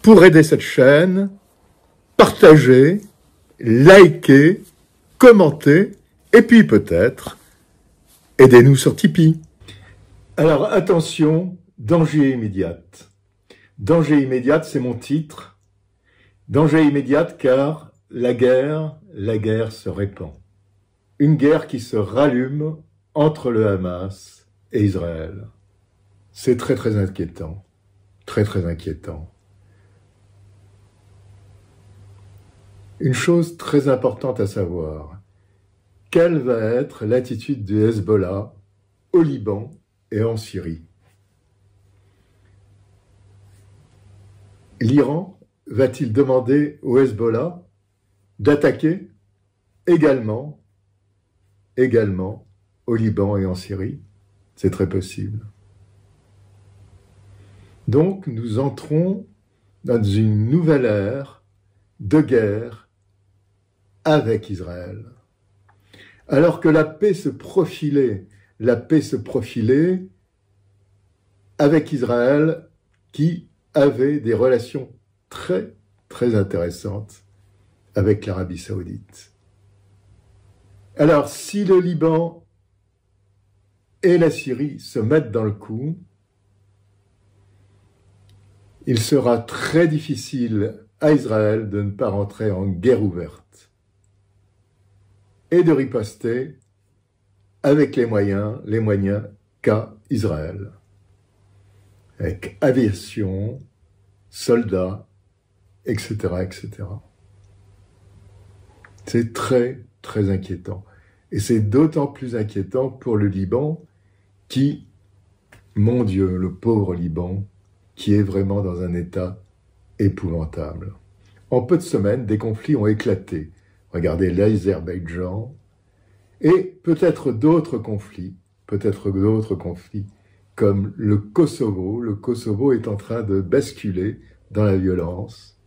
pour aider cette chaîne, partagez, likez, commentez, et puis peut-être, aidez-nous sur Tipeee. Alors attention, danger immédiat. Danger immédiat, c'est mon titre. Danger immédiat car la guerre se répand. Une guerre qui se rallume entre le Hamas et Israël. C'est très très inquiétant. Très très inquiétant. Une chose très importante à savoir, quelle va être l'attitude du Hezbollah au Liban et en Syrie? L'Iran va-t-il demander au Hezbollah d'attaquer également au Liban et en Syrie? C'est très possible. Donc, nous entrons dans une nouvelle ère de guerre avec Israël. Alors que la paix se profilait avec Israël qui avait des relations très, très intéressantes avec l'Arabie Saoudite. Alors, si le Liban et la Syrie se mettent dans le coup, il sera très difficile à Israël de ne pas rentrer en guerre ouverte et de riposter avec les moyens qu'a Israël, avec aviation, soldats, etc., etc. C'est très, très inquiétant. Et c'est d'autant plus inquiétant pour le Liban qui, mon Dieu, le pauvre Liban, qui est vraiment dans un état épouvantable. En peu de semaines, des conflits ont éclaté. Regardez l'Azerbaïdjan et peut-être d'autres conflits, comme le Kosovo. Le Kosovo est en train de basculer dans la violence.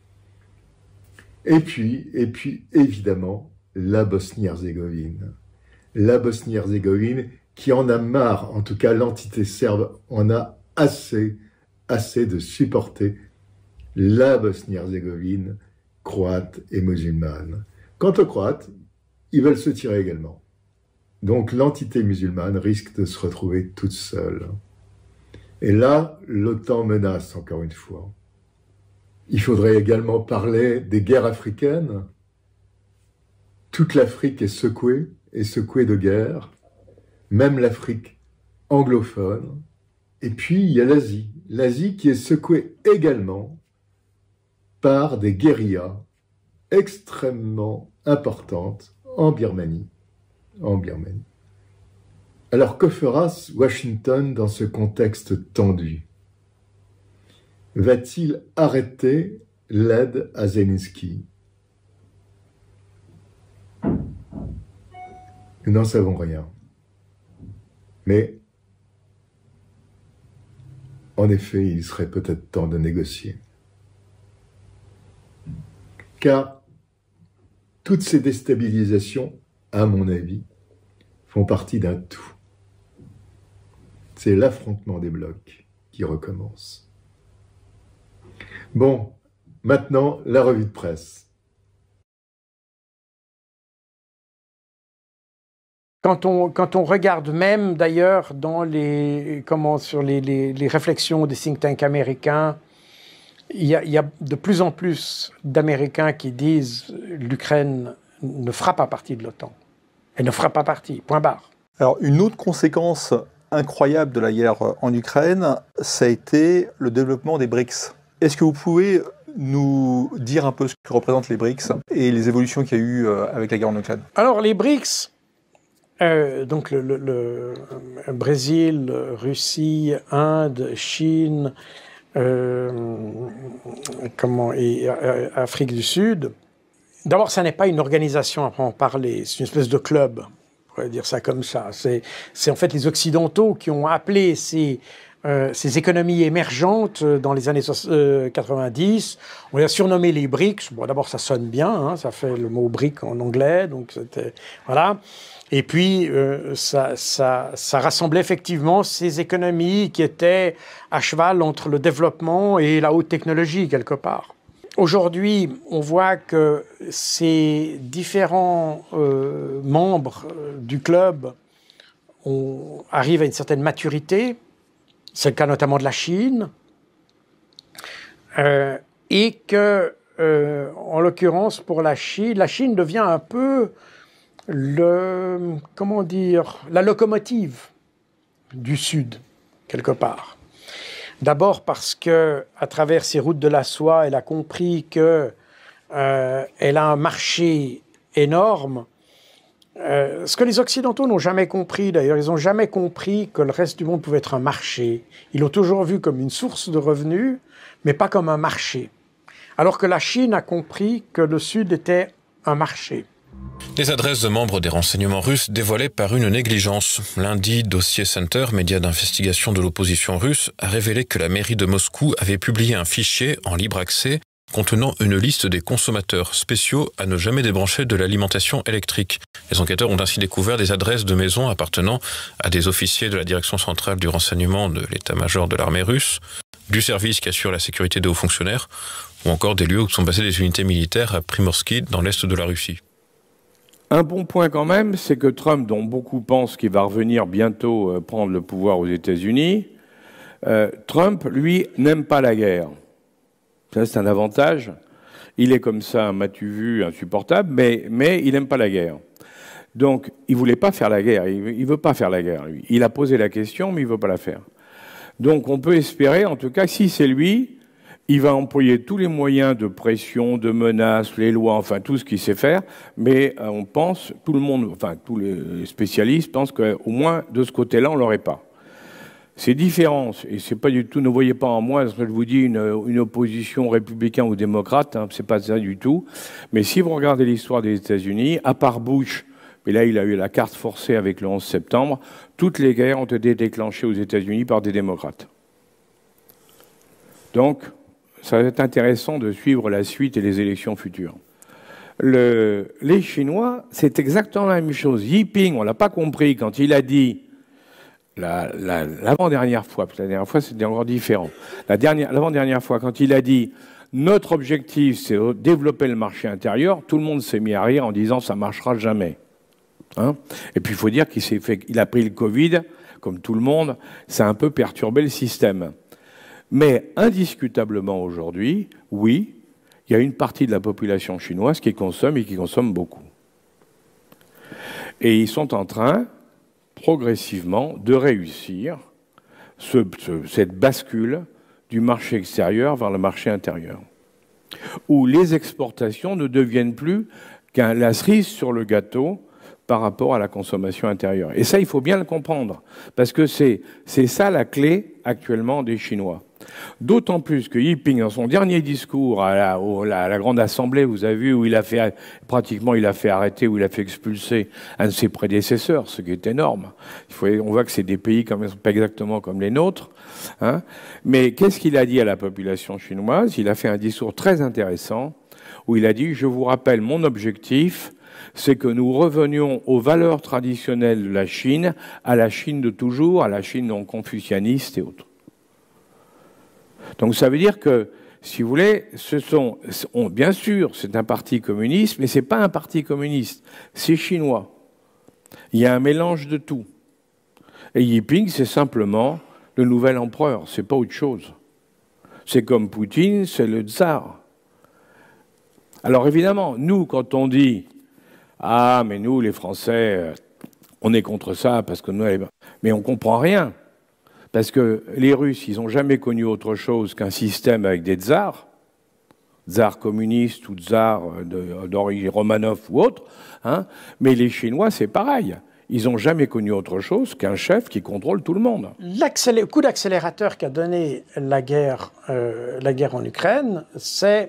Et puis, évidemment, la Bosnie-Herzégovine. La Bosnie-Herzégovine qui en a marre, en tout cas l'entité serbe en a assez de supporter la Bosnie-Herzégovine croate et musulmane. Quant aux Croates, ils veulent se tirer également. Donc l'entité musulmane risque de se retrouver toute seule. Et là, l'OTAN menace encore une fois. Il faudrait également parler des guerres africaines. Toute l'Afrique est secouée de guerre, même l'Afrique anglophone. Et puis il y a l'Asie qui est secouée également par des guérillas extrêmement importantes en Birmanie. Alors que fera Washington dans ce contexte tendu? Va-t-il arrêter l'aide à Zelensky? Nous n'en savons rien. Mais, en effet, il serait peut-être temps de négocier. Car toutes ces déstabilisations, à mon avis, font partie d'un tout. C'est l'affrontement des blocs qui recommence. Bon, maintenant, la revue de presse. Quand on regarde même, d'ailleurs, sur les réflexions des think tanks américains, il y a de plus en plus d'Américains qui disent l'Ukraine ne fera pas partie de l'OTAN. Elle ne fera pas partie, point barre. Alors, une autre conséquence incroyable de la guerre en Ukraine, ça a été le développement des BRICS. Est-ce que vous pouvez nous dire un peu ce que représentent les BRICS et les évolutions qu'il y a eu avec la guerre en Ukraine? Alors, les BRICS, donc le Brésil, Russie, Inde, Chine, et Afrique du Sud. D'abord, ça n'est pas une organisation à en parler, c'est une espèce de club, on pourrait dire ça comme ça. C'est en fait les Occidentaux qui ont appelé ces ces économies émergentes dans les années 90. On les a surnommées les BRICS. Bon, d'abord, ça sonne bien, hein, ça fait le mot brique en anglais, donc c'était voilà. Et puis, ça rassemblait effectivement ces économies qui étaient à cheval entre le développement et la haute technologie, quelque part. Aujourd'hui, on voit que ces différents membres du club arrivent à une certaine maturité. C'est le cas notamment de la Chine. Et que, en l'occurrence, pour la Chine devient un peu la locomotive du Sud, quelque part. D'abord parce que, à travers ces routes de la soie, elle a compris que elle a un marché énorme. Ce que les Occidentaux n'ont jamais compris, d'ailleurs, ils n'ont jamais compris que le reste du monde pouvait être un marché. Ils l'ont toujours vu comme une source de revenus, mais pas comme un marché. Alors que la Chine a compris que le Sud était un marché. Les adresses de membres des renseignements russes dévoilées par une négligence. Lundi, Dossier Center, média d'investigation de l'opposition russe, a révélé que la mairie de Moscou avait publié un fichier en libre accès contenant une liste des consommateurs spéciaux à ne jamais débrancher de l'alimentation électrique. Les enquêteurs ont ainsi découvert des adresses de maisons appartenant à des officiers de la direction centrale du renseignement de l'état-major de l'armée russe, du service qui assure la sécurité des hauts fonctionnaires, ou encore des lieux où sont basées des unités militaires à Primorsky, dans l'est de la Russie. Un bon point quand même, c'est que Trump, dont beaucoup pensent qu'il va revenir bientôt prendre le pouvoir aux États-Unis, Trump, lui, n'aime pas la guerre. Ça, c'est un avantage. Il est comme ça, m'as-tu vu, insupportable, mais il n'aime pas la guerre. Donc, il ne voulait pas faire la guerre. Il ne veut pas faire la guerre, lui. Il a posé la question, mais il ne veut pas la faire. Donc, on peut espérer, en tout cas, si c'est lui, il va employer tous les moyens de pression, de menaces, les lois, enfin, tout ce qu'il sait faire. Mais on pense, tout le monde, enfin, tous les spécialistes pensent qu'au moins, de ce côté-là, on ne l'aurait pas. Ces différences, et c'est pas du tout, ne voyez pas en moi, ce que je vous dis, une opposition républicain ou démocrate, hein, c'est pas ça du tout. Mais si vous regardez l'histoire des États-Unis, à part Bush, et là il a eu la carte forcée avec le 11 septembre, toutes les guerres ont été déclenchées aux États-Unis par des démocrates. Donc, ça va être intéressant de suivre la suite et les élections futures. Les Chinois, c'est exactement la même chose. Xi Jinping, on l'a pas compris quand il a dit l'avant-dernière fois, parce que la dernière fois c'était encore différent. L'avant-dernière fois, quand il a dit notre objectif c'est de développer le marché intérieur, tout le monde s'est mis à rire en disant ça marchera jamais. Hein, et puis il faut dire qu'il a pris le Covid, comme tout le monde, ça a un peu perturbé le système. Mais indiscutablement aujourd'hui, oui, il y a une partie de la population chinoise qui consomme et qui consomme beaucoup. Et ils sont en train progressivement de réussir cette bascule du marché extérieur vers le marché intérieur, où les exportations ne deviennent plus la cerise sur le gâteau par rapport à la consommation intérieure. Et ça, il faut bien le comprendre, parce que c'est ça la clé actuellement des Chinois. D'autant plus que Xi Jinping, dans son dernier discours à la Grande Assemblée, vous avez vu, où il a fait arrêter, où il a fait expulser un de ses prédécesseurs, ce qui est énorme. On voit que c'est des pays quand même pas exactement comme les nôtres. Hein. Mais qu'est-ce qu'il a dit à la population chinoise? Il a fait un discours très intéressant, où il a dit « Je vous rappelle mon objectif, c'est que nous revenions aux valeurs traditionnelles de la Chine, à la Chine de toujours, à la Chine non confucianiste et autres. » Donc ça veut dire que, si vous voulez, bien sûr, c'est un parti communiste, mais ce n'est pas un parti communiste, c'est chinois. Il y a un mélange de tout. Et Xi Jinping, c'est simplement le nouvel empereur, c'est pas autre chose. C'est comme Poutine, c'est le tsar. Alors évidemment, nous, quand on dit « Ah, mais nous, les Français, on est contre ça, parce que nous... » Mais on ne comprend rien. Parce que les Russes, ils n'ont jamais connu autre chose qu'un système avec des tsars communistes ou tsars d'origine Romanov ou autre, hein, mais les Chinois, c'est pareil. Ils n'ont jamais connu autre chose qu'un chef qui contrôle tout le monde. Le coup d'accélérateur qu'a donné la guerre en Ukraine, c'est...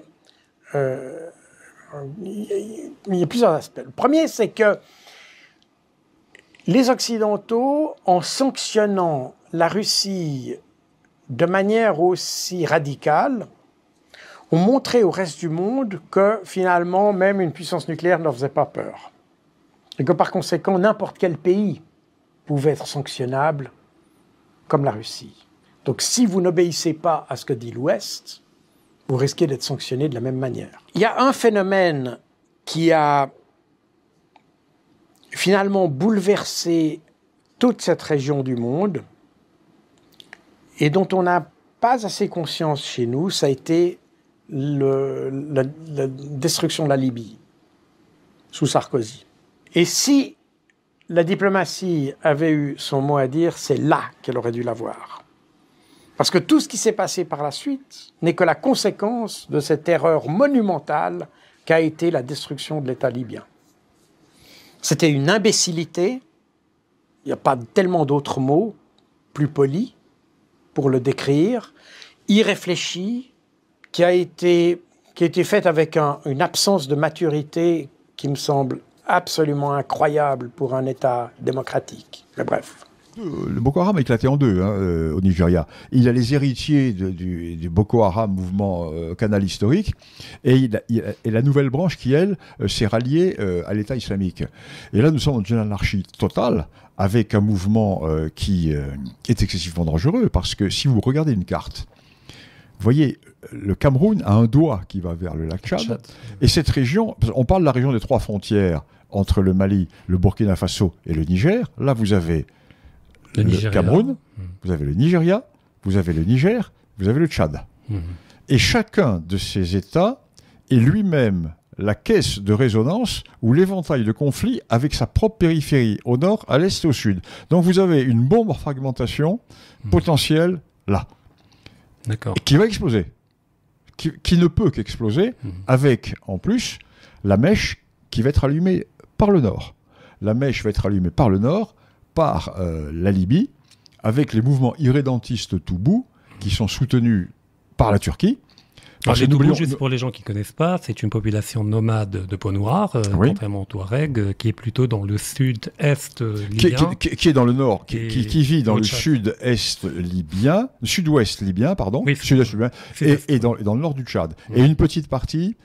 il y a plusieurs aspects. Le premier, c'est que les Occidentaux, en sanctionnant la Russie de manière aussi radicale, ont montré au reste du monde que finalement, même une puissance nucléaire ne leur faisait pas peur. Et que par conséquent, n'importe quel pays pouvait être sanctionnable, comme la Russie. Donc si vous n'obéissez pas à ce que dit l'Ouest, vous risquez d'être sanctionné de la même manière. Il y a un phénomène qui a finalement bouleversé toute cette région du monde et dont on n'a pas assez conscience chez nous, ça a été la destruction de la Libye sous Sarkozy. Et si la diplomatie avait eu son mot à dire, c'est là qu'elle aurait dû l'avoir. Parce que tout ce qui s'est passé par la suite n'est que la conséquence de cette erreur monumentale qu'a été la destruction de l'État libyen. C'était une imbécilité, il n'y a pas tellement d'autres mots plus polis pour le décrire, irréfléchi, qui a été faite avec une absence de maturité qui me semble absolument incroyable pour un État démocratique. Mais bref. Le Boko Haram a éclaté en deux au Nigeria. Il y a les héritiers du Boko Haram, mouvement canal historique, et la nouvelle branche qui, elle, s'est ralliée à l'État islamique. Et là, nous sommes dans une anarchie totale, avec un mouvement qui est excessivement dangereux, parce que si vous regardez une carte, vous voyez, le Cameroun a un doigt qui va vers le lac Tchad, et cette région, on parle de la région des trois frontières entre le Mali, le Burkina Faso et le Niger. Là, vous avez le Cameroun, vous avez le Nigeria, vous avez le Niger, vous avez le Tchad. Et chacun de ces États est lui-même la caisse de résonance ou l'éventail de conflits avec sa propre périphérie, au nord, à l'est et au sud. Donc vous avez une bombe à fragmentation potentielle là, qui va exploser, qui ne peut qu'exploser, avec en plus la mèche qui va être allumée par le nord. La mèche va être allumée par le nord, par la Libye, avec les mouvements irrédentistes Toubou, qui sont soutenus par la Turquie. Alors, les Toubou, juste pour les gens qui ne connaissent pas, c'est une population nomade de peau noire, contrairement aux Touaregs, qui est plutôt dans le sud-est libyen. Qui est dans le nord, qui vit dans le sud-est libyen, sud-ouest libyen, pardon, oui, sud-est libyen, et dans le nord du Tchad. Et une petite partie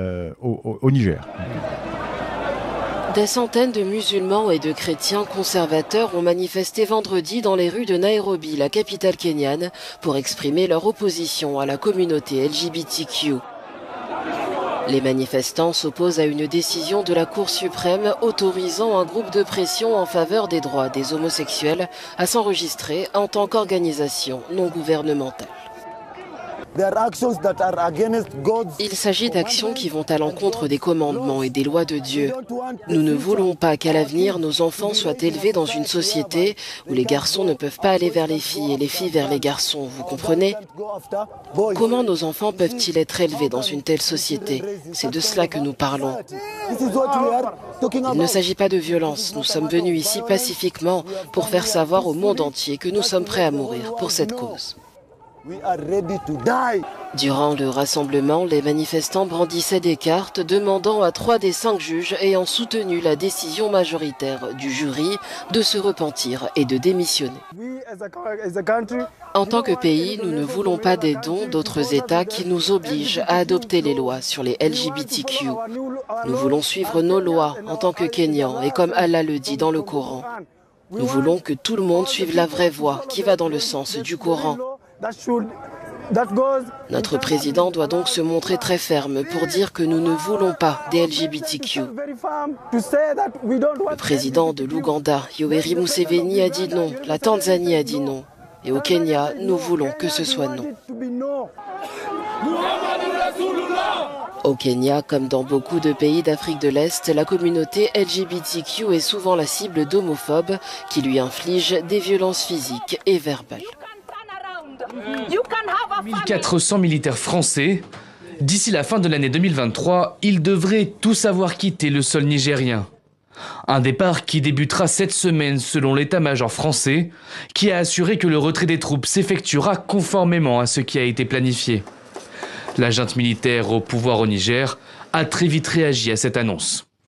au Niger. Des centaines de musulmans et de chrétiens conservateurs ont manifesté vendredi dans les rues de Nairobi, la capitale kenyane, pour exprimer leur opposition à la communauté LGBTQ. Les manifestants s'opposent à une décision de la Cour suprême autorisant un groupe de pression en faveur des droits des homosexuels à s'enregistrer en tant qu'organisation non gouvernementale. Il s'agit d'actions qui vont à l'encontre des commandements et des lois de Dieu. Nous ne voulons pas qu'à l'avenir, nos enfants soient élevés dans une société où les garçons ne peuvent pas aller vers les filles et les filles vers les garçons, vous comprenez? Comment nos enfants peuvent-ils être élevés dans une telle société? C'est de cela que nous parlons. Il ne s'agit pas de violence. Nous sommes venus ici pacifiquement pour faire savoir au monde entier que nous sommes prêts à mourir pour cette cause. Durant le rassemblement, les manifestants brandissaient des cartes demandant à 3 des 5 juges ayant soutenu la décision majoritaire du jury de se repentir et de démissionner. En tant que pays, nous ne voulons pas des dons d'autres États qui nous obligent à adopter les lois sur les LGBTQ. Nous voulons suivre nos lois en tant que Kenyans et comme Allah le dit dans le Coran. Nous voulons que tout le monde suive la vraie voie qui va dans le sens du Coran. Notre président doit donc se montrer très ferme pour dire que nous ne voulons pas des LGBTQ. Le président de l'Ouganda, Yoweri Museveni, a dit non, la Tanzanie a dit non. Et au Kenya, nous voulons que ce soit non. Au Kenya, comme dans beaucoup de pays d'Afrique de l'Est, la communauté LGBTQ est souvent la cible d'homophobes qui lui infligent des violences physiques et verbales. 1400 militaires français. D'ici la fin de l'année 2023, ils devraient tous avoir quitté le sol nigérien. Un départ qui débutera cette semaine selon l'état-major français, qui a assuré que le retrait des troupes s'effectuera conformément à ce qui a été planifié. La junte militaire au pouvoir au Niger a très vite réagi à cette annonce.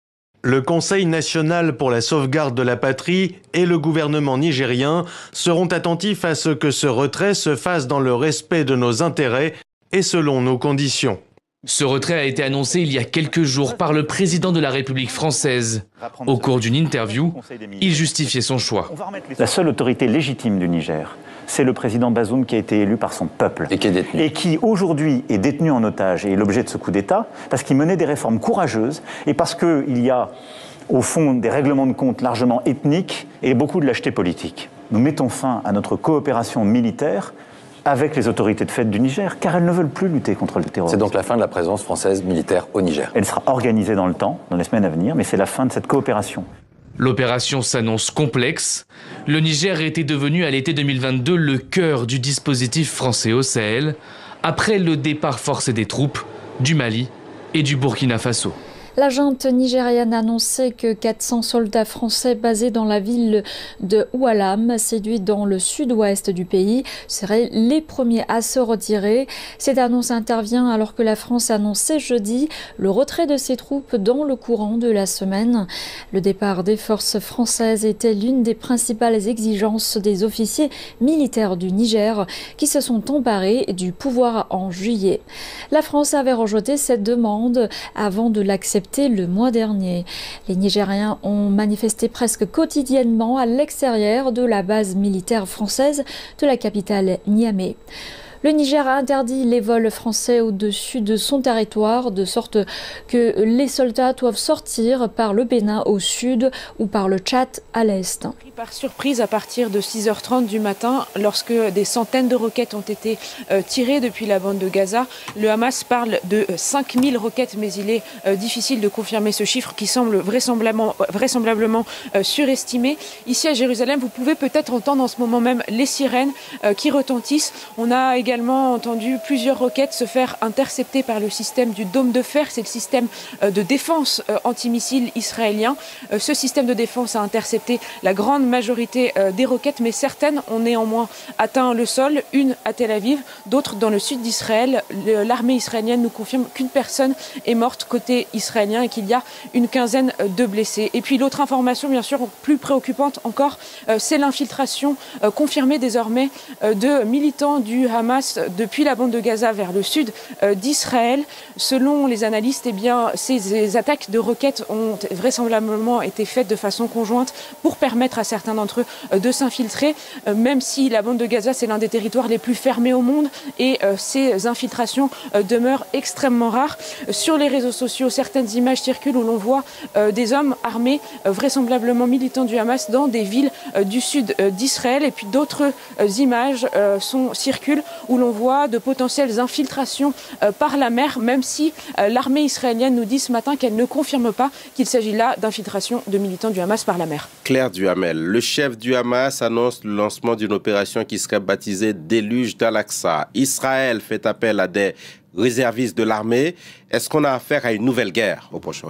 Le Conseil national pour la sauvegarde de la patrie et le gouvernement nigérien seront attentifs à ce que ce retrait se fasse dans le respect de nos intérêts et selon nos conditions. Ce retrait a été annoncé il y a quelques jours par le président de la République française. Au cours d'une interview, il justifiait son choix. La seule autorité légitime du Niger, c'est le président Bazoum qui a été élu par son peuple. Et qui aujourd'hui est détenu en otage et est l'objet de ce coup d'État, parce qu'il menait des réformes courageuses et parce qu'il y a, au fond, des règlements de compte largement ethniques et beaucoup de lâcheté politique. Nous mettons fin à notre coopération militaire avec les autorités de fait du Niger, car elles ne veulent plus lutter contre le terrorisme. C'est donc la fin de la présence française militaire au Niger. Elle sera organisée dans le temps, dans les semaines à venir, mais c'est la fin de cette coopération. L'opération s'annonce complexe. Le Niger était devenu à l'été 2022 le cœur du dispositif français au Sahel, après le départ forcé des troupes du Mali et du Burkina Faso. La junte nigériane a annoncé que 400 soldats français basés dans la ville de Oualam, séduite dans le sud-ouest du pays, seraient les premiers à se retirer. Cette annonce intervient alors que la France a annoncé jeudi le retrait de ses troupes dans le courant de la semaine. Le départ des forces françaises était l'une des principales exigences des officiers militaires du Niger qui se sont emparés du pouvoir en juillet. La France avait rejeté cette demande avant de l'accepter le mois dernier. Les Nigériens ont manifesté presque quotidiennement à l'extérieur de la base militaire française de la capitale Niamey. Le Niger a interdit les vols français au-dessus de son territoire, de sorte que les soldats doivent sortir par le Bénin au sud ou par le Tchad à l'est. Par surprise à partir de 6h30 du matin, lorsque des centaines de roquettes ont été tirées depuis la bande de Gaza, le Hamas parle de 5000 roquettes, mais il est difficile de confirmer ce chiffre qui semble vraisemblablement surestimé. Ici à Jérusalem, vous pouvez peut-être entendre en ce moment même les sirènes qui retentissent. On a également entendu plusieurs roquettes se faire intercepter par le système du dôme de fer. C'est le système de défense antimissile israélien. Ce système de défense a intercepté la grande majorité des roquettes, mais certaines ont néanmoins atteint le sol, une à Tel Aviv, d'autres dans le sud d'Israël. L'armée israélienne nous confirme qu'une personne est morte côté israélien et qu'il y a une quinzaine de blessés. Et puis l'autre information, bien sûr, plus préoccupante encore, c'est l'infiltration confirmée désormais de militants du Hamas depuis la bande de Gaza vers le sud d'Israël. Selon les analystes, eh bien, ces attaques de roquettes ont vraisemblablement été faites de façon conjointe pour permettre à certains d'entre eux de s'infiltrer, même si la bande de Gaza, c'est l'un des territoires les plus fermés au monde et ces infiltrations demeurent extrêmement rares. Sur les réseaux sociaux, certaines images circulent où l'on voit des hommes armés, vraisemblablement militants du Hamas, dans des villes du sud d'Israël, et puis d'autres images circulent où l'on voit de potentielles infiltrations par la mer, même si l'armée israélienne nous dit ce matin qu'elle ne confirme pas qu'il s'agit là d'infiltration de militants du Hamas par la mer. Claire Duhamel, le chef du Hamas annonce le lancement d'une opération qui serait baptisée Déluge d'Al-Aqsa. Israël fait appel à des réservistes de l'armée. Est-ce qu'on a affaire à une nouvelle guerre au Proche-Orient ?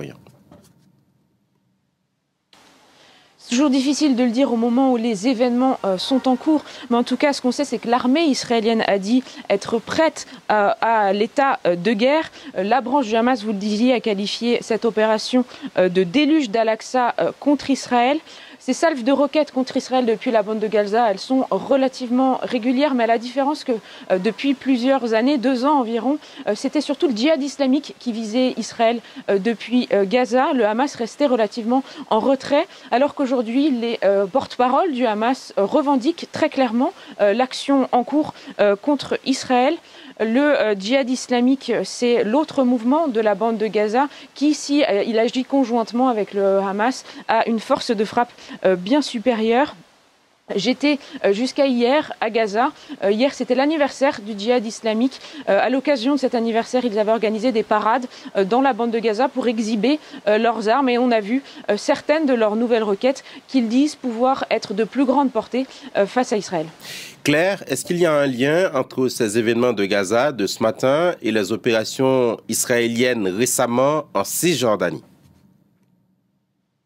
C'est toujours difficile de le dire au moment où les événements sont en cours, mais en tout cas, ce qu'on sait, c'est que l'armée israélienne a dit être prête à l'état de guerre. La branche du Hamas, vous le disiez, a qualifié cette opération de déluge d'Al-Aqsa contre Israël. Ces salves de roquettes contre Israël depuis la bande de Gaza, elles sont relativement régulières, mais à la différence que depuis plusieurs années, 2 ans environ, c'était surtout le djihad islamique qui visait Israël depuis Gaza. Le Hamas restait relativement en retrait, alors qu'aujourd'hui, les porte-paroles du Hamas revendiquent très clairement l'action en cours contre Israël. Le djihad islamique, c'est l'autre mouvement de la bande de Gaza qui, si il agit conjointement avec le Hamas, a une force de frappe bien supérieure. J'étais jusqu'à hier à Gaza. Hier, c'était l'anniversaire du djihad islamique. À l'occasion de cet anniversaire, ils avaient organisé des parades dans la bande de Gaza pour exhiber leurs armes. Et on a vu certaines de leurs nouvelles roquettes qu'ils disent pouvoir être de plus grande portée face à Israël. Claire, est-ce qu'il y a un lien entre ces événements de Gaza de ce matin et les opérations israéliennes récemment en Cisjordanie ?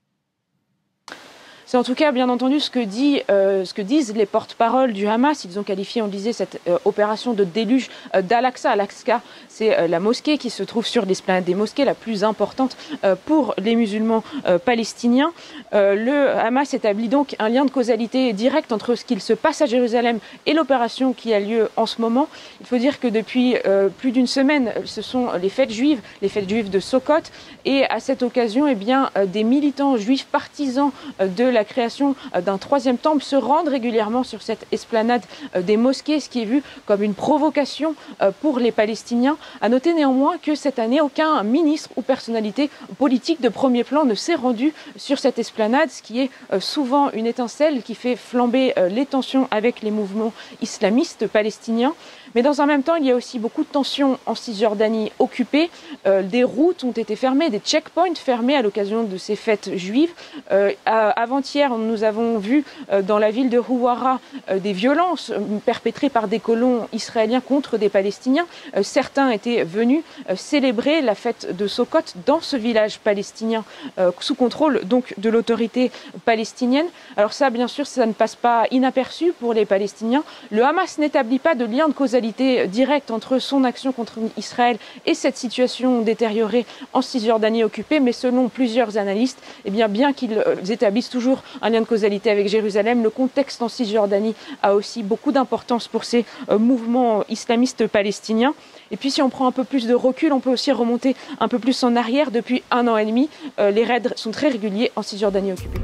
C'est en tout cas, bien entendu, ce que disent les porte-paroles du Hamas. Ils ont qualifié, on le disait, cette opération de déluge d'Al-Aqsa. Al-Aqsa, c'est la mosquée qui se trouve sur l'esplanade des mosquées, la plus importante pour les musulmans palestiniens. Le Hamas établit donc un lien de causalité direct entre ce qu'il se passe à Jérusalem et l'opération qui a lieu en ce moment. Il faut dire que depuis plus d'une semaine, ce sont les fêtes juives de Sukkot. Et à cette occasion, eh bien, des militants juifs partisans de la création d'un troisième temple se rendent régulièrement sur cette esplanade des mosquées, ce qui est vu comme une provocation pour les Palestiniens. À noter néanmoins que cette année, aucun ministre ou personnalité politique de premier plan ne s'est rendu sur cette esplanade, ce qui est souvent une étincelle qui fait flamber les tensions avec les mouvements islamistes palestiniens. Mais dans un même temps, il y a aussi beaucoup de tensions en Cisjordanie occupée. Des routes ont été fermées, des checkpoints fermés à l'occasion de ces fêtes juives. Avant-hier, nous avons vu dans la ville de Houara des violences perpétrées par des colons israéliens contre des Palestiniens. Certains étaient venus célébrer la fête de Sukkot dans ce village palestinien sous contrôle donc de l'autorité palestinienne. Alors ça, bien sûr, ça ne passe pas inaperçu pour les Palestiniens. Le Hamas n'établit pas de lien de causalité directe entre son action contre Israël et cette situation détériorée en Cisjordanie occupée, mais selon plusieurs analystes, eh bien qu'ils établissent toujours un lien de causalité avec Jérusalem, le contexte en Cisjordanie a aussi beaucoup d'importance pour ces mouvements islamistes palestiniens. Et puis si on prend un peu plus de recul, on peut aussi remonter un peu plus en arrière. Depuis 1 an et demi, les raids sont très réguliers en Cisjordanie occupée.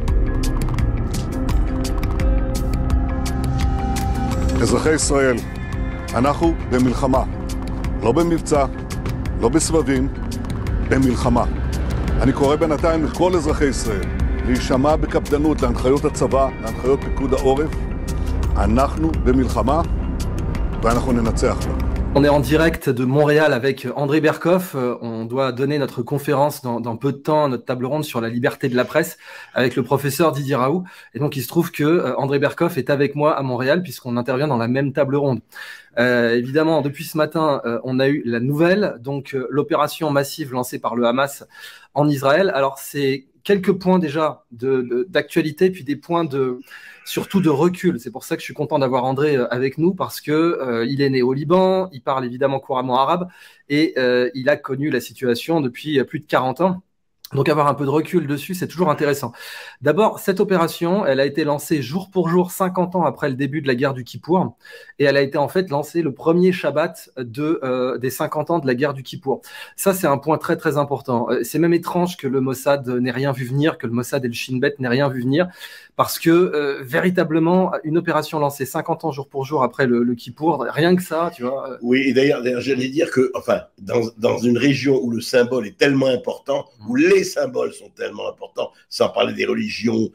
אנחנו במלחמה, לא במבצע, לא בסבבים, במלחמה. אני קורא בינתיים לכל אזרחי ישראל להישמע בקפדנות להנחיות הצבא, להנחיות פיקוד העורף. אנחנו במלחמה ואנחנו ננצח בה. On est en direct de Montréal avec André Berkoff. On doit donner notre conférence dans peu de temps, notre table ronde sur la liberté de la presse avec le professeur Didier Raoult. Et donc, il se trouve que André Berkoff est avec moi à Montréal puisqu'on intervient dans la même table ronde. Évidemment, depuis ce matin, on a eu la nouvelle, donc l'opération massive lancée par le Hamas en Israël. Alors, c'est quelques points déjà d'actualité, puis des points surtout de recul. C'est pour ça que je suis content d'avoir André avec nous, parce que il est né au Liban, il parle évidemment couramment arabe, et il a connu la situation depuis plus de 40 ans. Donc avoir un peu de recul dessus, c'est toujours intéressant. D'abord, cette opération, elle a été lancée jour pour jour, 50 ans après le début de la guerre du Kippour, et elle a été en fait lancée le premier Shabbat des 50 ans de la guerre du Kippour. Ça, c'est un point très très important. C'est même étrange que le Mossad n'ait rien vu venir, que le Mossad et le Shin Bet n'aient rien vu venir, parce que véritablement, une opération lancée 50 ans jour pour jour après le Kippour, rien que ça, tu vois. Oui, et d'ailleurs, j'allais dire que, enfin, dans une région où le symbole est tellement important, où les symboles sont tellement importants, sans parler des religions,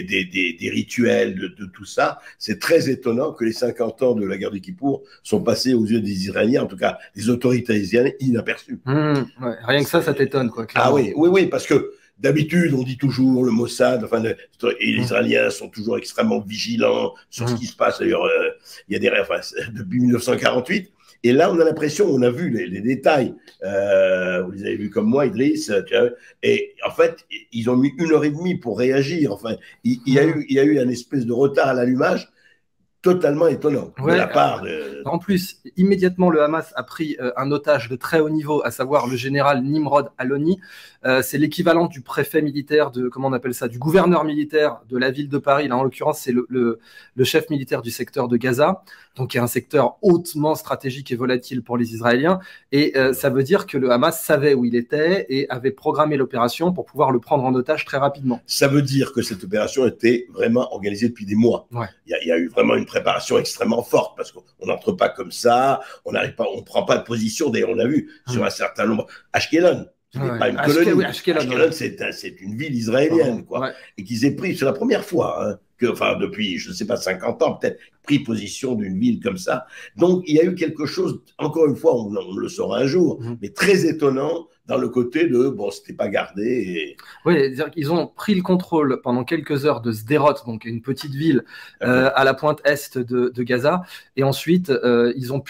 des rituels, de tout ça, c'est très étonnant que les 50 ans de la guerre du Kippour sont passés aux yeux des Israéliens, en tout cas des autorités israéliennes, inaperçus. Ouais, rien que ça t'étonne, quoi. Clairement. Ah oui, parce que d'habitude, on dit toujours le Mossad, enfin, et les Israéliens sont toujours extrêmement vigilants sur ce qui se passe. D'ailleurs, il y a depuis 1948. Et là, on a l'impression, on a vu les détails, vous les avez vus comme moi, Idriss, et en fait, ils ont mis 1h30 pour réagir. Enfin, il y a eu un espèce de retard à l'allumage totalement étonnant de la part de... En plus, immédiatement, le Hamas a pris un otage de très haut niveau, à savoir le général Nimrod Aloni. C'est l'équivalent du préfet militaire, comment on appelle ça, du gouverneur militaire de la ville de Paris. Là, en l'occurrence, c'est le chef militaire du secteur de Gaza, donc qui est un secteur hautement stratégique et volatile pour les Israéliens. Et ça veut dire que le Hamas savait où il était et avait programmé l'opération pour pouvoir le prendre en otage très rapidement. Ça veut dire que cette opération était vraiment organisée depuis des mois. Ouais. Il y a eu vraiment une préparation extrêmement forte, parce qu'on n'entre pas comme ça, on prend pas de position. D'ailleurs, on a vu sur un certain nombre. Ashkelon, ce n'est pas une colonie. Oui, Ashkelon, c'est une ville israélienne, quoi. Et qu'ils aient pris, c'est la première fois, depuis, je ne sais pas, 50 ans, peut-être, pris position d'une ville comme ça. Donc, il y a eu quelque chose, encore une fois, on le saura un jour, mais très étonnant, dans le côté de, c'était pas gardé. Et... Oui, c'est-à-dire qu'ils ont pris le contrôle pendant quelques heures de Sderot, donc une petite ville à la pointe est de Gaza, et ensuite, ils ont pu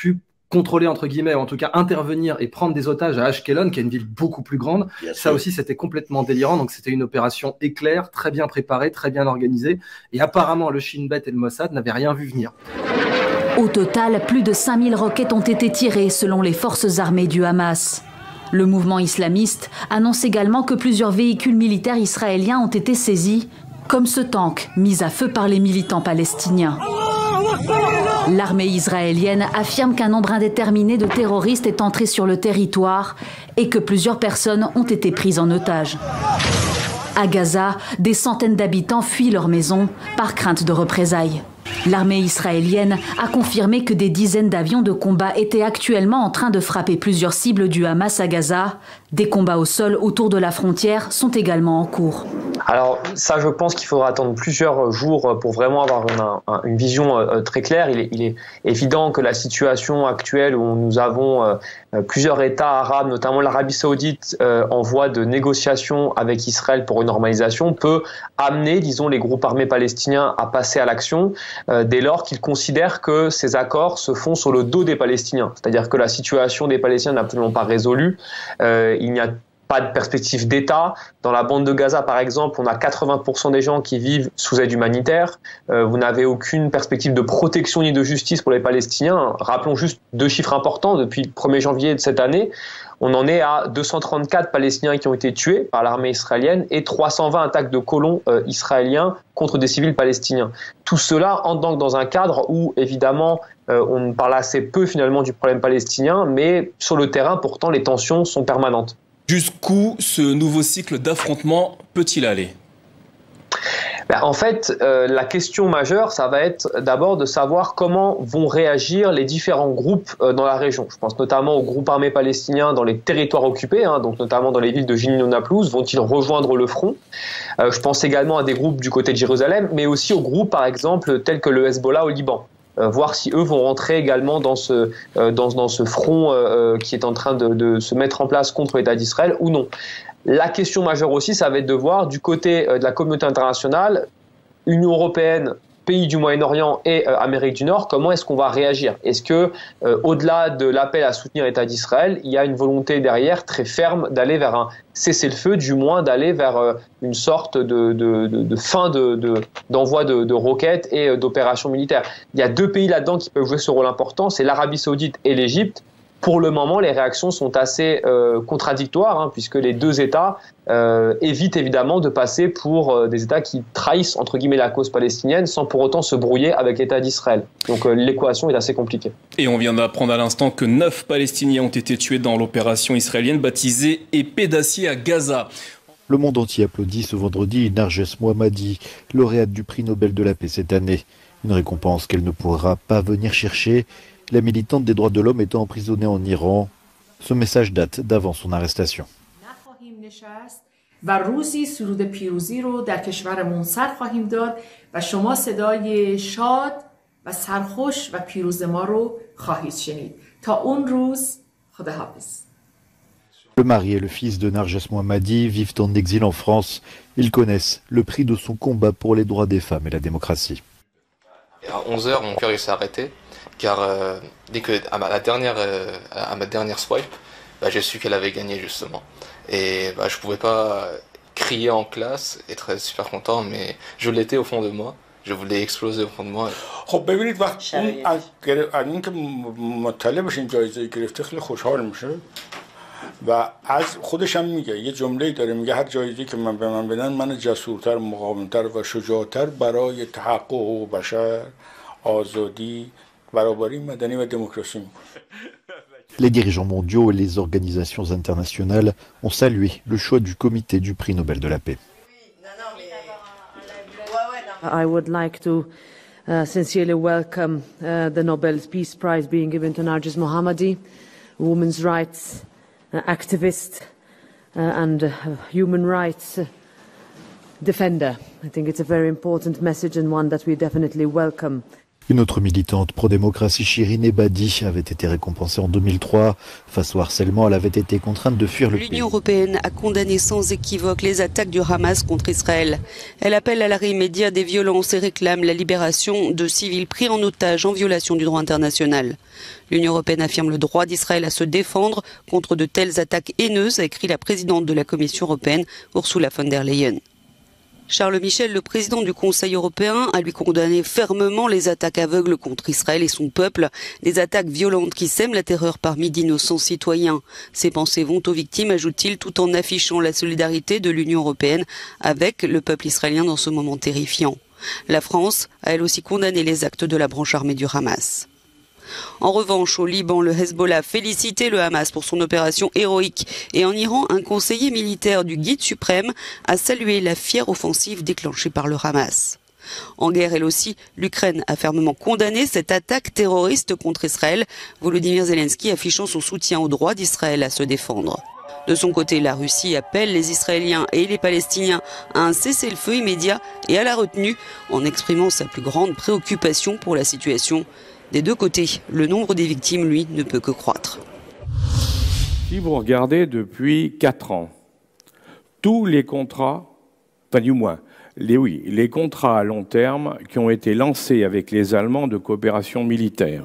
contrôler, entre guillemets, ou en tout cas intervenir et prendre des otages à Ashkelon, qui est une ville beaucoup plus grande. Ça aussi, c'était complètement délirant. Donc, c'était une opération éclair, très bien préparée, très bien organisée. Et apparemment, le Shin Bet et le Mossad n'avaient rien vu venir. Au total, plus de 5000 roquettes ont été tirées selon les forces armées du Hamas. Le mouvement islamiste annonce également que plusieurs véhicules militaires israéliens ont été saisis, comme ce tank mis à feu par les militants palestiniens. L'armée israélienne affirme qu'un nombre indéterminé de terroristes est entré sur le territoire et que plusieurs personnes ont été prises en otage. À Gaza, des centaines d'habitants fuient leur maison par crainte de représailles. L'armée israélienne a confirmé que des dizaines d'avions de combat étaient actuellement en train de frapper plusieurs cibles du Hamas à Gaza. Des combats au sol autour de la frontière sont également en cours. Alors ça, je pense qu'il faudra attendre plusieurs jours pour vraiment avoir une vision très claire. Il est évident que la situation actuelle où nous avons plusieurs États arabes, notamment l'Arabie Saoudite, en voie de négociation avec Israël pour une normalisation, peut amener, disons, les groupes armés palestiniens à passer à l'action dès lors qu'ils considèrent que ces accords se font sur le dos des Palestiniens. C'est-à-dire que la situation des Palestiniens n'est absolument pas résolue. Il n'y a pas de perspective d'État. Dans la bande de Gaza, par exemple, on a 80% des gens qui vivent sous aide humanitaire. Vous n'avez aucune perspective de protection ni de justice pour les Palestiniens. Rappelons juste deux chiffres importants. Depuis le 1er janvier de cette année, on en est à 234 Palestiniens qui ont été tués par l'armée israélienne et 320 attaques de colons israéliens contre des civils palestiniens. Tout cela entre donc dans un cadre où, évidemment, on parle assez peu finalement du problème palestinien, mais sur le terrain, pourtant, les tensions sont permanentes. Jusqu'où ce nouveau cycle d'affrontements peut-il aller ? En fait, la question majeure, ça va être d'abord de savoir comment vont réagir les différents groupes dans la région. Je pense notamment aux groupes armés palestiniens dans les territoires occupés, donc notamment dans les villes de Jenin ou Naplouse. Vont-ils rejoindre le front ? Je pense également à des groupes du côté de Jérusalem, mais aussi aux groupes, par exemple, tels que le Hezbollah au Liban. Voir si eux vont rentrer également dans ce front qui est en train de se mettre en place contre l'État d'Israël ou non. La question majeure aussi, ça va être de voir du côté de la communauté internationale, Union européenne, pays du Moyen-Orient et Amérique du Nord, comment est-ce qu'on va réagir ? Est-ce que, au-delà de l'appel à soutenir l'État d'Israël, il y a une volonté derrière très ferme d'aller vers un cessez-le-feu, du moins d'aller vers une sorte de fin d'envoi de roquettes et d'opérations militaires ? Il y a deux pays là-dedans qui peuvent jouer ce rôle important, c'est l'Arabie Saoudite et l'Égypte. Pour le moment, les réactions sont assez contradictoires, puisque les deux États évitent évidemment de passer pour des États qui trahissent, entre guillemets, la cause palestinienne sans pour autant se brouiller avec l'État d'Israël. Donc l'équation est assez compliquée. Et on vient d'apprendre à l'instant que 9 Palestiniens ont été tués dans l'opération israélienne baptisée Épée d'acier à Gaza. Le monde entier applaudit ce vendredi Narges Mohammadi, lauréate du prix Nobel de la paix cette année. Une récompense qu'elle ne pourra pas venir chercher. La militante des droits de l'homme étant emprisonnée en Iran. Ce message date d'avant son arrestation. Le mari et le fils de Narges Mohammadi vivent en exil en France. Ils connaissent le prix de son combat pour les droits des femmes et la démocratie. À 11h, mon cœur s'est arrêté. Car dès que à ma dernière swipe, j'ai su qu'elle avait gagné justement. Et je pouvais pas crier en classe, être super content, mais je l'étais au fond de moi. Je voulais exploser au fond de moi. ببینید وقت از اینکه مطلع باشین جایزه گرفته خیلی خوشحال میشه و از خودش هم میگه یه جمله‌ای داره میگه هر جایزه‌ای که به من بدن من جسورتر مقاومتر و شجاعتر برای تحقق حقوق بشر آزادی Les dirigeants mondiaux et les organisations internationales ont salué le choix du comité du prix Nobel de la paix. I would like to sincerely welcome the Nobel Peace Prize being given to Narges Mohammadi, a women's rights activist and human rights defender. I think it's a very important message and one that we definitely welcome. Une autre militante pro-démocratie, Shirin Ebadi, avait été récompensée en 2003. Face au harcèlement, elle avait été contrainte de fuir le pays. L'Union européenne a condamné sans équivoque les attaques du Hamas contre Israël. Elle appelle à l'arrêt immédiat des violences et réclame la libération de civils pris en otage en violation du droit international. L'Union européenne affirme le droit d'Israël à se défendre contre de telles attaques haineuses, a écrit la présidente de la Commission européenne, Ursula von der Leyen. Charles Michel, le président du Conseil européen, a lui condamné fermement les attaques aveugles contre Israël et son peuple, des attaques violentes qui sèment la terreur parmi d'innocents citoyens. Ses pensées vont aux victimes, ajoute-t-il, tout en affichant la solidarité de l'Union européenne avec le peuple israélien dans ce moment terrifiant. La France a elle aussi condamné les actes de la branche armée du Hamas. En revanche, au Liban, le Hezbollah a félicité le Hamas pour son opération héroïque. Et en Iran, un conseiller militaire du Guide suprême a salué la fière offensive déclenchée par le Hamas. En guerre, elle aussi, l'Ukraine a fermement condamné cette attaque terroriste contre Israël, Volodymyr Zelensky affichant son soutien au droit d'Israël à se défendre. De son côté, la Russie appelle les Israéliens et les Palestiniens à un cessez-le-feu immédiat et à la retenue, en exprimant sa plus grande préoccupation pour la situation. Des deux côtés, le nombre des victimes, lui, ne peut que croître. Si vous regardez depuis 4 ans, tous les contrats, enfin du moins, les contrats à long terme qui ont été lancés avec les Allemands de coopération militaire,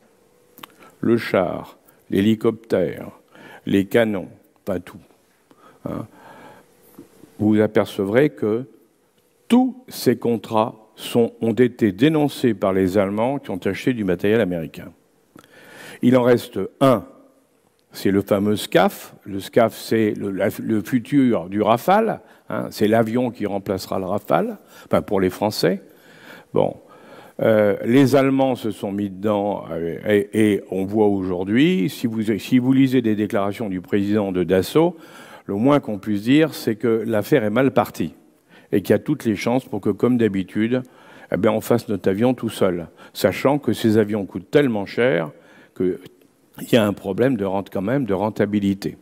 le char, l'hélicoptère, les canons, pas tout, hein, vous vous apercevrez que tous ces contrats ont été dénoncés par les Allemands qui ont acheté du matériel américain. Il en reste un, c'est le fameux SCAF. Le SCAF, c'est le futur du Rafale, hein, c'est l'avion qui remplacera le Rafale, enfin pour les Français. Bon, les Allemands se sont mis dedans et on voit aujourd'hui, si vous lisez des déclarations du président de Dassault, le moins qu'on puisse dire, c'est que l'affaire est mal partie. Et qu'il y a toutes les chances pour que, comme d'habitude, eh on fasse notre avion tout seul, sachant que ces avions coûtent tellement cher qu'il y a un problème quand même de rentabilité.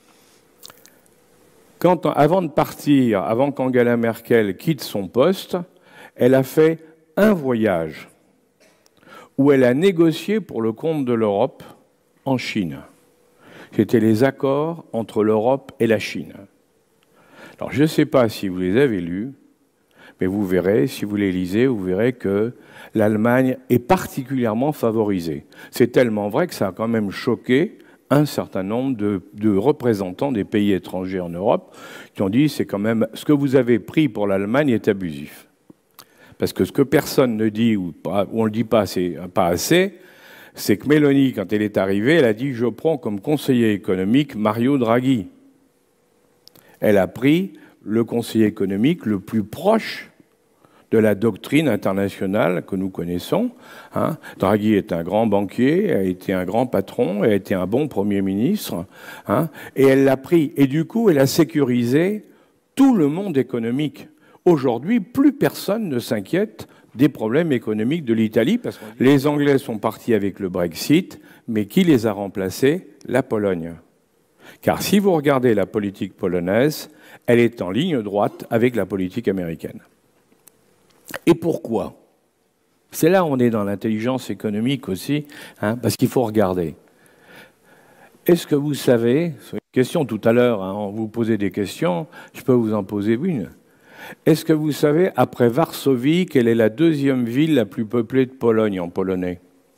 Avant de partir, avant qu'Angela Merkel quitte son poste, elle a fait un voyage où elle a négocié pour le compte de l'Europe en Chine. C'était les accords entre l'Europe et la Chine. Alors, je ne sais pas si vous les avez lus, mais vous verrez, si vous les lisez, vous verrez que l'Allemagne est particulièrement favorisée. C'est tellement vrai que ça a quand même choqué un certain nombre de représentants des pays étrangers en Europe qui ont dit c'est quand même ce que vous avez pris pour l'Allemagne est abusif. Parce que ce que personne ne dit, ou on ne le dit pas assez, c'est que Mélanie, quand elle est arrivée, elle a dit « je prends comme conseiller économique Mario Draghi ». Elle a pris le conseiller économique le plus proche de la doctrine internationale que nous connaissons. Hein. Draghi est un grand banquier, a été un grand patron, a été un bon Premier ministre, hein, et elle l'a pris. Et du coup, elle a sécurisé tout le monde économique. Aujourd'hui, plus personne ne s'inquiète des problèmes économiques de l'Italie, parce que les Anglais sont partis avec le Brexit, mais qui les a remplacés? La Pologne. Car si vous regardez la politique polonaise, elle est en ligne droite avec la politique américaine. Et pourquoi? C'est là où on est dans l'intelligence économique aussi, hein, parce qu'il faut regarder. Est-ce que vous savez, c'est une question tout à l'heure, hein, on vous posait des questions, je peux vous en poser une. Est-ce que vous savez, après Varsovie, quelle est la deuxième ville la plus peuplée de Pologne en polonais?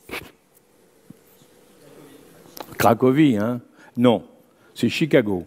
Cracovie, hein? Non. C'est Chicago.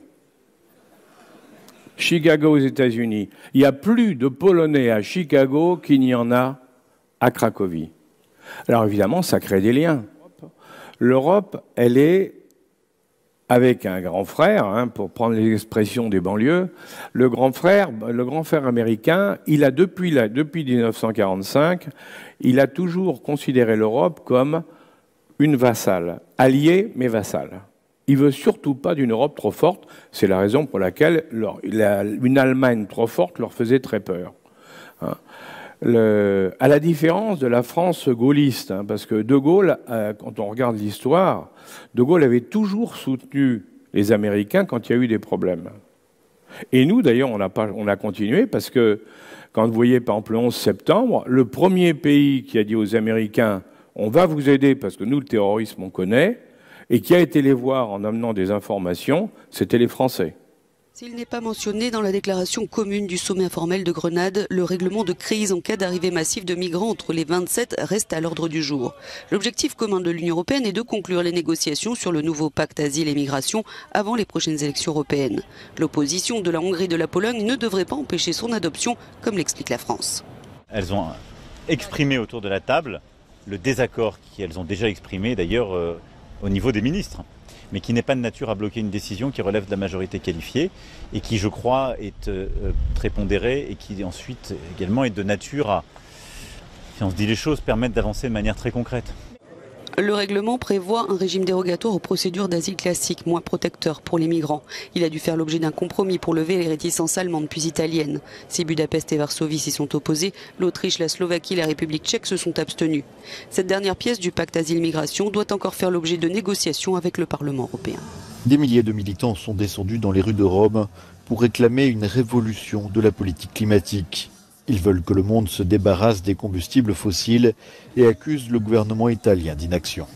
Chicago aux États-Unis. Il y a plus de Polonais à Chicago qu'il n'y en a à Cracovie. Alors évidemment, ça crée des liens. L'Europe, elle est avec un grand frère, hein, pour prendre l'expression des banlieues. Le grand frère américain, il a depuis 1945, il a toujours considéré l'Europe comme une vassale, alliée mais vassale. Il ne veut surtout pas d'une Europe trop forte. C'est la raison pour laquelle une Allemagne trop forte leur faisait très peur. Hein. À la différence de la France gaulliste, hein, parce que De Gaulle, quand on regarde l'histoire, De Gaulle avait toujours soutenu les Américains quand il y a eu des problèmes. Et nous, d'ailleurs, on a continué parce que, quand vous voyez, par exemple, le 11 septembre, le premier pays qui a dit aux Américains « on va vous aider parce que nous, le terrorisme, on connaît », et qui a été les voir en amenant des informations, c'était les Français. S'il n'est pas mentionné dans la déclaration commune du sommet informel de Grenade, le règlement de crise en cas d'arrivée massive de migrants entre les 27 reste à l'ordre du jour. L'objectif commun de l'Union européenne est de conclure les négociations sur le nouveau pacte asile et migration avant les prochaines élections européennes. L'opposition de la Hongrie et de la Pologne ne devrait pas empêcher son adoption, comme l'explique la France. Elles ont exprimé autour de la table le désaccord qu'elles ont déjà exprimé d'ailleurs au niveau des ministres, mais qui n'est pas de nature à bloquer une décision qui relève de la majorité qualifiée et qui, je crois, est très pondérée et qui ensuite également est de nature à, si on se dit les choses, permettre d'avancer de manière très concrète. Le règlement prévoit un régime dérogatoire aux procédures d'asile classiques, moins protecteur pour les migrants. Il a dû faire l'objet d'un compromis pour lever les réticences allemandes puis italiennes. Si Budapest et Varsovie s'y sont opposés, l'Autriche, la Slovaquie et la République tchèque se sont abstenus. Cette dernière pièce du pacte asile-migration doit encore faire l'objet de négociations avec le Parlement européen. Des milliers de militants sont descendus dans les rues de Rome pour réclamer une révolution de la politique climatique. Ils veulent que le monde se débarrasse des combustibles fossiles et accusent le gouvernement italien d'inaction.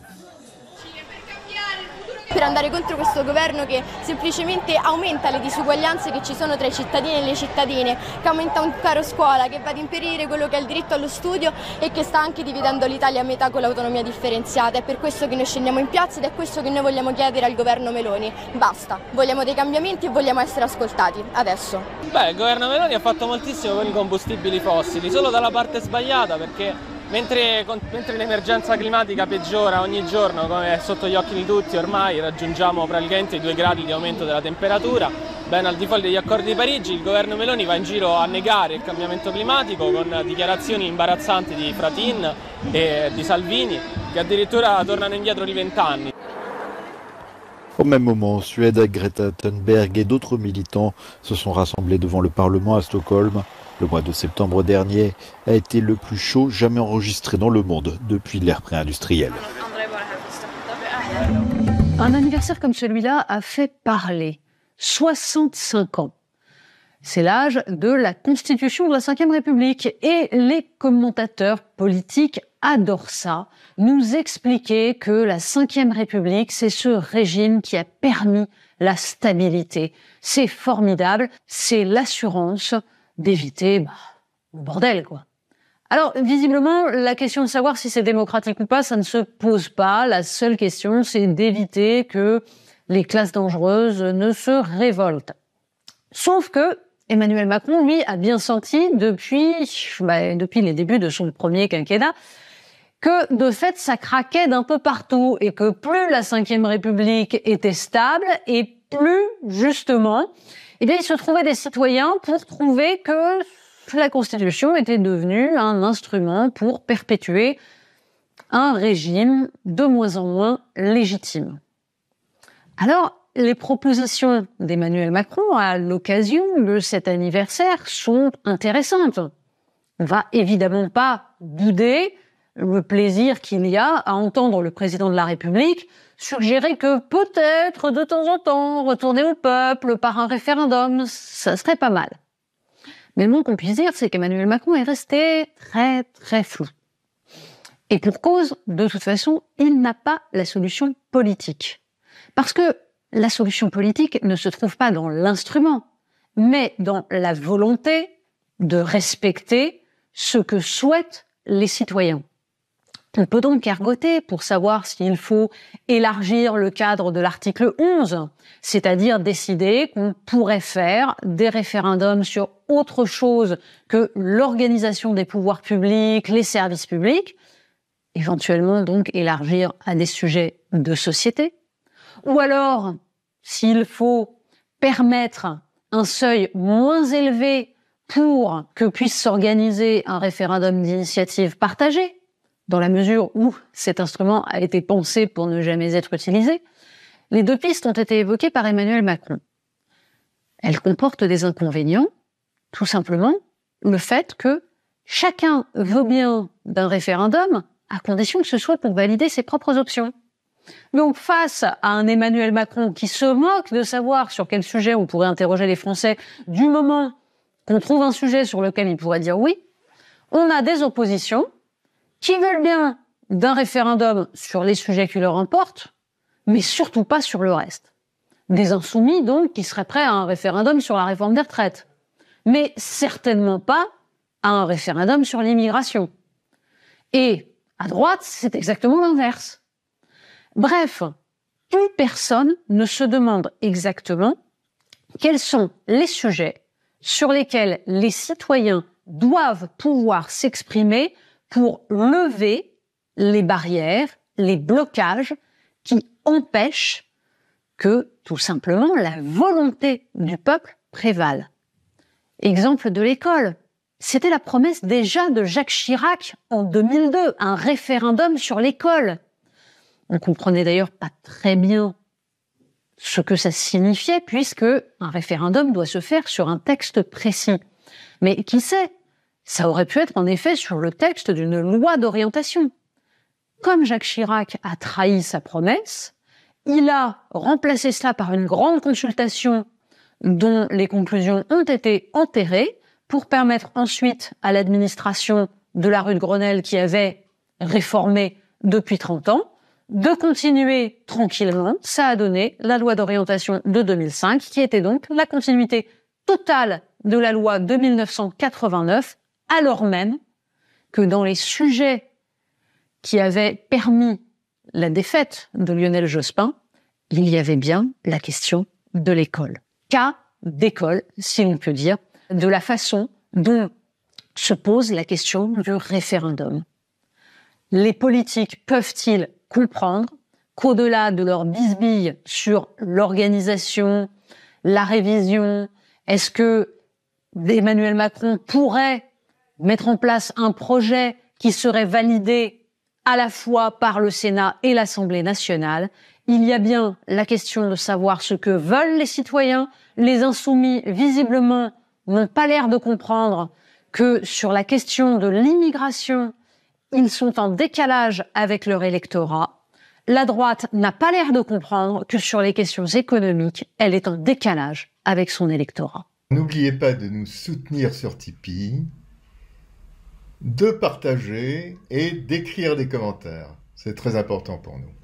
Per andare contro questo governo che semplicemente aumenta le disuguaglianze che ci sono tra i cittadini e le cittadine, che aumenta un caro scuola, che va ad impedire quello che è il diritto allo studio e che sta anche dividendo l'Italia a metà con l'autonomia differenziata. È per questo che noi scendiamo in piazza ed è questo che noi vogliamo chiedere al governo Meloni. Basta, vogliamo dei cambiamenti e vogliamo essere ascoltati, adesso. Beh, il governo Meloni ha fatto moltissimo con i combustibili fossili, solo dalla parte sbagliata perché mentre l'emergenza climatica peggiora ogni giorno, come è sotto gli occhi di tutti, ormai raggiungiamo praticamente i 2 gradi di aumento della temperatura, ben al di fuori degli accordi di Parigi, il governo Meloni va in giro a negare il cambiamento climatico con dichiarazioni imbarazzanti di Fratin e di Salvini, che addirittura tornano indietro di 20 anni. Au même moment, en Suède, Greta Thunberg et d'autres militants se sont rassemblés devant le Parlement à Stockholm. Le mois de septembre dernier a été le plus chaud jamais enregistré dans le monde depuis l'ère pré-industrielle. Un anniversaire comme celui-là a fait parler. 65 ans. C'est l'âge de la Constitution de la Ve République. Et les commentateurs politiques adorent ça. Nous expliquer que la Ve République, c'est ce régime qui a permis la stabilité. C'est formidable. C'est l'assurance d'éviter le bordel, quoi. Alors, visiblement, la question de savoir si c'est démocratique ou pas, ça ne se pose pas. La seule question, c'est d'éviter que les classes dangereuses ne se révoltent. Sauf que Emmanuel Macron, lui, a bien senti depuis les débuts de son premier quinquennat que, de fait, ça craquait d'un peu partout et que plus la Ve République était stable et plus, justement, eh bien, il se trouvait des citoyens pour trouver que la Constitution était devenue un instrument pour perpétuer un régime de moins en moins légitime. Alors, les propositions d'Emmanuel Macron à l'occasion de cet anniversaire sont intéressantes. On va évidemment pas bouder le plaisir qu'il y a à entendre le président de la République suggérer que peut-être, de temps en temps, retourner au peuple par un référendum, ça serait pas mal. Mais le moins qu'on puisse dire, c'est qu'Emmanuel Macron est resté très, très flou. Et pour cause, de toute façon, il n'a pas la solution politique. Parce que la solution politique ne se trouve pas dans l'instrument, mais dans la volonté de respecter ce que souhaitent les citoyens. On peut donc ergoter pour savoir s'il faut élargir le cadre de l'article 11, c'est-à-dire décider qu'on pourrait faire des référendums sur autre chose que l'organisation des pouvoirs publics, les services publics, éventuellement donc élargir à des sujets de société. Ou alors, s'il faut permettre un seuil moins élevé pour que puisse s'organiser un référendum d'initiative partagée, dans la mesure où cet instrument a été pensé pour ne jamais être utilisé, les 2 pistes ont été évoquées par Emmanuel Macron. Elles comportent des inconvénients, tout simplement le fait que chacun veut bien d'un référendum à condition que ce soit pour valider ses propres options. Donc, face à un Emmanuel Macron qui se moque de savoir sur quel sujet on pourrait interroger les Français du moment qu'on trouve un sujet sur lequel il pourrait dire oui, on a des oppositions qui veulent bien d'un référendum sur les sujets qui leur importent, mais surtout pas sur le reste. Des insoumis, donc, qui seraient prêts à un référendum sur la réforme des retraites, mais certainement pas à un référendum sur l'immigration. Et à droite, c'est exactement l'inverse. Bref, plus personne ne se demande exactement quels sont les sujets sur lesquels les citoyens doivent pouvoir s'exprimer pour lever les barrières, les blocages qui empêchent que, tout simplement, la volonté du peuple prévale. Exemple de l'école. C'était la promesse déjà de Jacques Chirac en 2002, un référendum sur l'école. On comprenait d'ailleurs pas très bien ce que ça signifiait, puisque un référendum doit se faire sur un texte précis. Mais qui sait, ça aurait pu être en effet sur le texte d'une loi d'orientation. Comme Jacques Chirac a trahi sa promesse, il a remplacé cela par une grande consultation dont les conclusions ont été enterrées pour permettre ensuite à l'administration de la rue de Grenelle, qui avait réformé depuis 30 ans, de continuer tranquillement. Ça a donné la loi d'orientation de 2005, qui était donc la continuité totale de la loi de 1989, alors même que dans les sujets qui avaient permis la défaite de Lionel Jospin, il y avait bien la question de l'école. Cas d'école, si l'on peut dire, de la façon dont se pose la question du référendum. Les politiques peuvent-ils comprendre qu'au-delà de leur bisbille sur l'organisation, la révision, est-ce que Emmanuel Macron pourrait mettre en place un projet qui serait validé à la fois par le Sénat et l'Assemblée nationale? Il y a bien la question de savoir ce que veulent les citoyens. Les insoumis, visiblement, n'ont pas l'air de comprendre que sur la question de l'immigration, ils sont en décalage avec leur électorat. La droite n'a pas l'air de comprendre que sur les questions économiques, elle est en décalage avec son électorat. N'oubliez pas de nous soutenir sur Tipeee, de partager et d'écrire des commentaires. C'est très important pour nous.